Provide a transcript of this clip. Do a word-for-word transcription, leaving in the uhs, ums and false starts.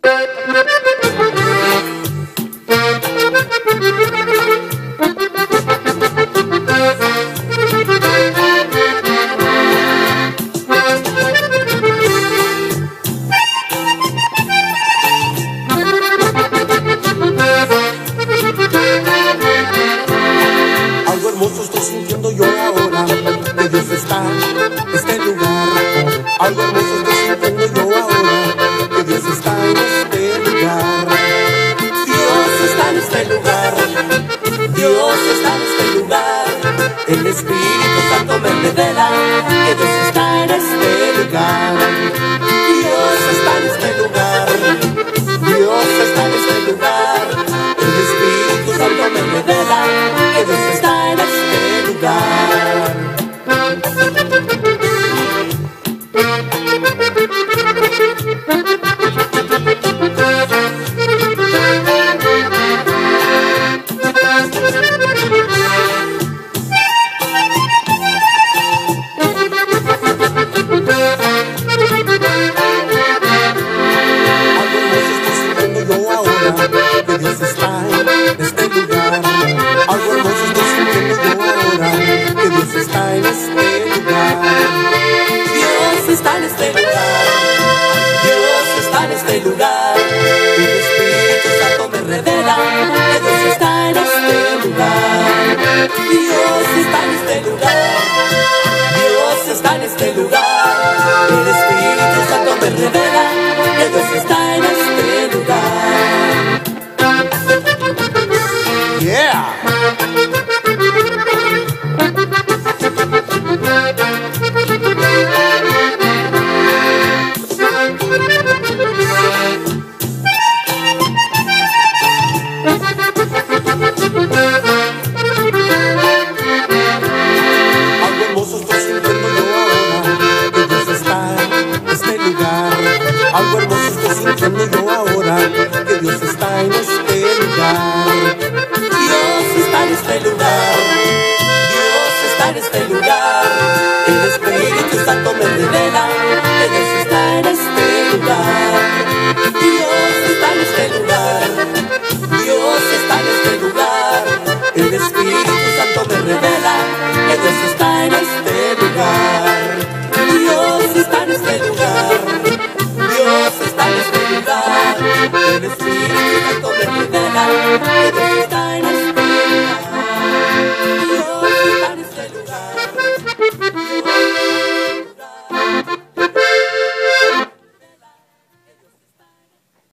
Algo hermoso estoy sintiendo yo ahora, que Dios está en este lugar. Algo hermoso estoy sintiendo yo ahora, que Dios está en este lugar. Dios está en este lugar, Dios está en este lugar. El Espíritu Santo me revela que Dios está en este lugar. Dios está en este lugar, Dios está en este lugar. El Espíritu Santo me revela que Dios está en este lugar. Que Dios está en este lugar. Algo hermoso estoy sintiendo yo ahora, que Dios está en este lugar. Dios está en este lugar, Dios está en este lugar. El Espíritu Santo me revela que Dios está en este lugar. Dios está en este lugar, Dios está en este lugar. El Espíritu Santo me revela que Dios está en este lugar. Yeah. Algo hermoso estoy sintiendo yo ahora, que Dios está en este lugar. Algo hermoso estoy sintiendo yo ahora, que Dios está en este lugar. Dios está en este lugar, Dios está en este lugar. El Espíritu Santo me revela que Dios está en este lugar. Dios está en este lugar, Dios está en este lugar. El Espíritu Santo me revela que Dios está en este lugar. Dios está en este lugar, Dios está en este lugar. El Espíritu Santo me revela que Dios está en este lugar.